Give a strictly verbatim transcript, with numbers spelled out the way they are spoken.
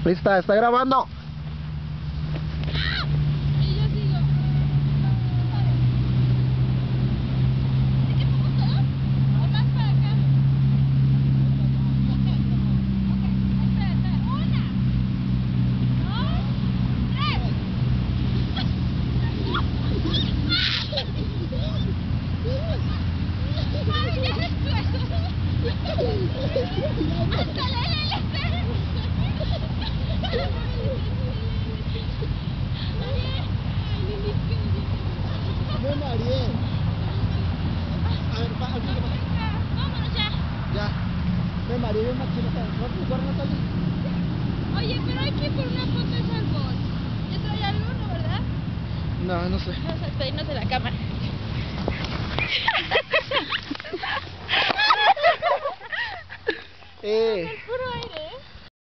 Lista, está grabando. Y yo sigo. ¿De qué pongo todo? ¿O más para acá? Ok, ok. Espera, espera. Una, dos, tres. Ay, ya después. Hasta la L L C. Me mareé. A ver, pa, aquí, Vámonos ya. ya. Me mareé bien machino. ¿No te no salí? Oye, pero hay que ir por una foto de árbol. ¿Ya trae algo, no, verdad? No, no sé. Vamos a despedirnos de la cámara.